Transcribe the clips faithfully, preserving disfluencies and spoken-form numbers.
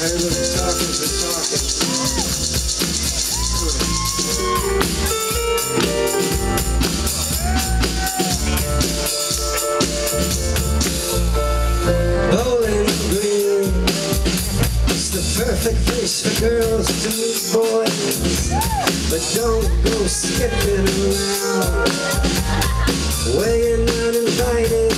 Hey, look, talking for talking. Bowling Green, it's the perfect place for girls to meet boys, but don't go skipping around where you're not invited.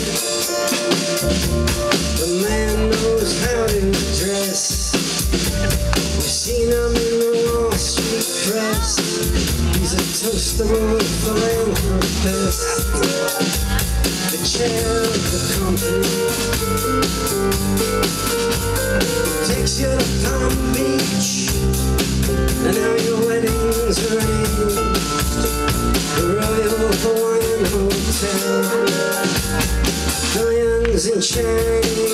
The man knows how to dress. We've seen him in the Wall Street press. He's a toastable philanthropist, the chair of the company. Takes you to Palm Beach, and now your wedding's arranged. The Royal Hawaiian Hotel, billions in change.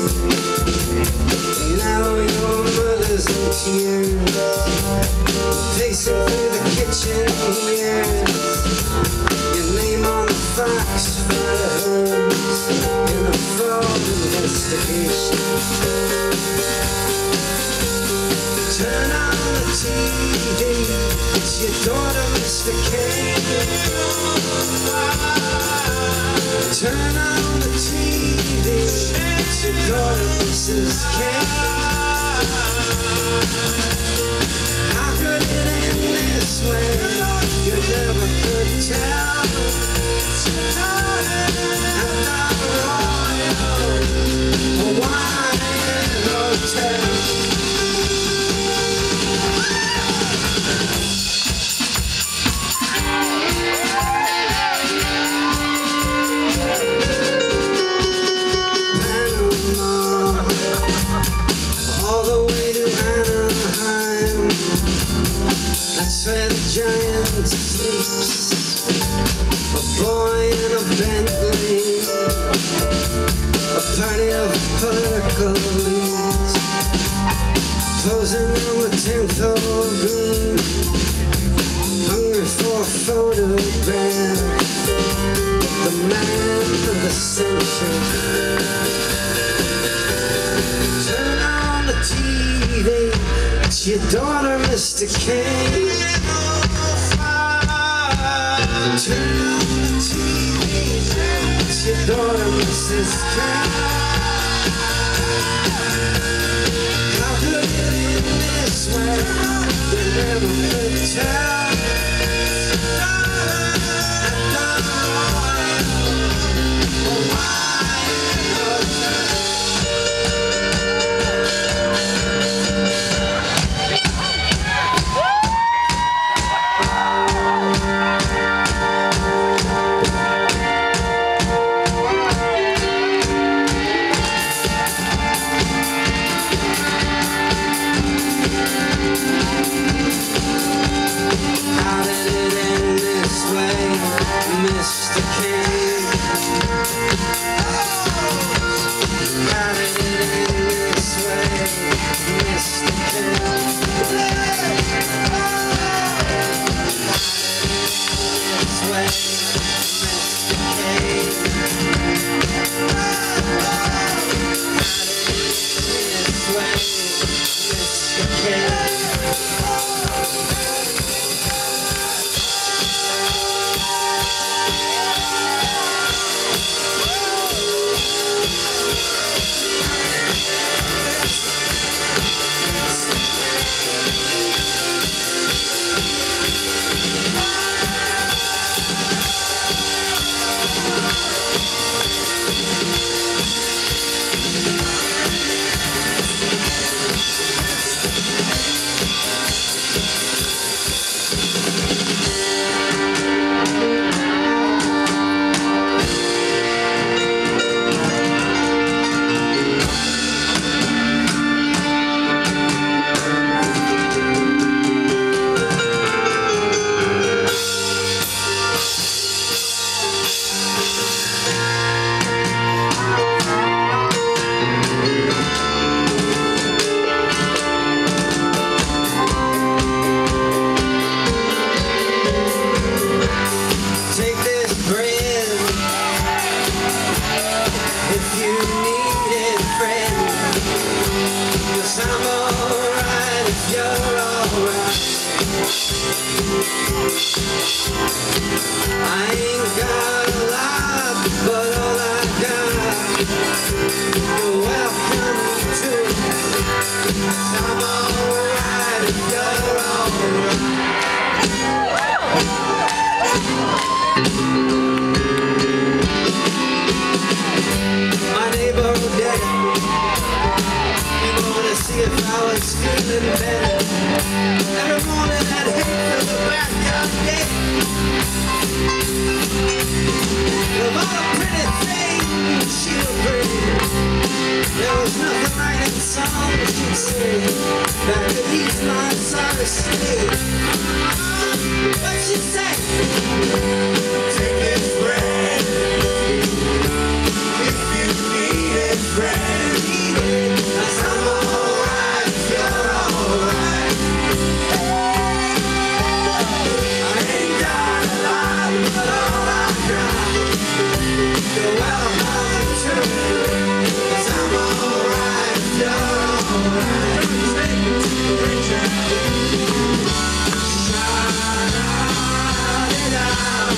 Now your mother's in tears, pacing through the kitchen years. Your name on the fox files in a fraud investigation. Turn on the T V, it's your daughter, Mister Kane. Turn on the T V, it's your daughter, Missus Kane. How could it end this way? You never could tell. At the Royal Hawaiian Hotel. That's where the giant sleeps, a boy in a Bentley, a party of political elites, posing on the tenth hole green, hungry for a photograph, the man of the century. Turn on the T V, it's your daughter, Mister Kane. Turn on the T V, it's your daughter, Missus Kane. How could it end this way? We never could tell. At the Royal Hawaiian Hotel. Mister King, how did it end this way, Mister King? This way, Mister King. This way, Mister King. I ain't got a lot, but all I got, you're welcome to it. I'm alright if you're alright. My neighbor Odetta, you wanna see if I was feeling better. Every morning I'd hate for the backyard gate. Of all the pretty things she would bring, there was nothing like in songs she'd sing that could ease my sorry state. But she'd say, take this bread, if you need it, bread, eat it, 'cause I'm alright if you're alright. I ain't got a lot, but all I got, you're welcome to it, 'cause I'm alright if you're alright. Sha-da-da-da,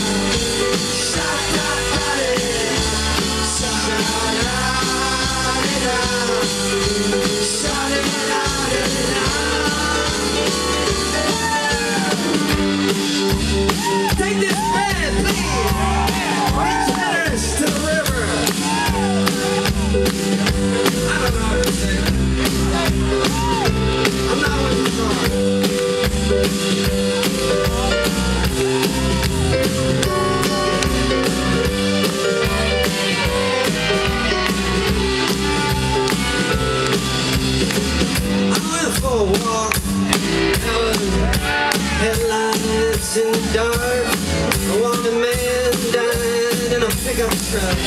sha-da-da-da, sha-da-da-da-da. Take this bread, please. Reach letters to the river. I don't know how to say that. I'm not with the song. I went for a walk. I was headlights in the dark. A wanted man died in a pickup truck.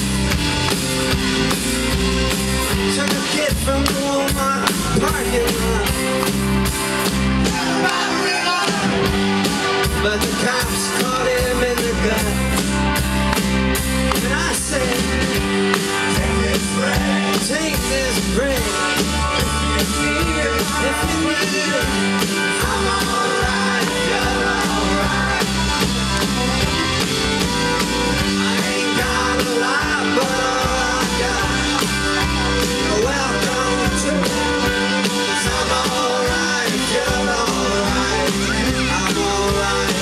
Took a kid from the Walmart parking lot, but the cops caught him in the gut. And I said, take this bread, take this bread, if you need it, if you need it, I'm alright, you're alright. I ain't got a lot, but all I got, you're welcome to it, 'cause I'm alright if you're alright. I'm alright.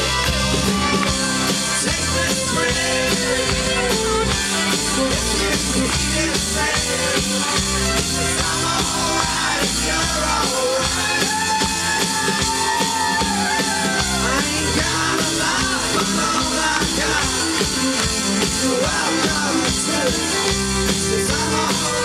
Take this bread, if you need it, bread, 'cause I'm alright if you're alright. I ain't got a lot, but all I got, you're welcome to it, 'cause I'm alright.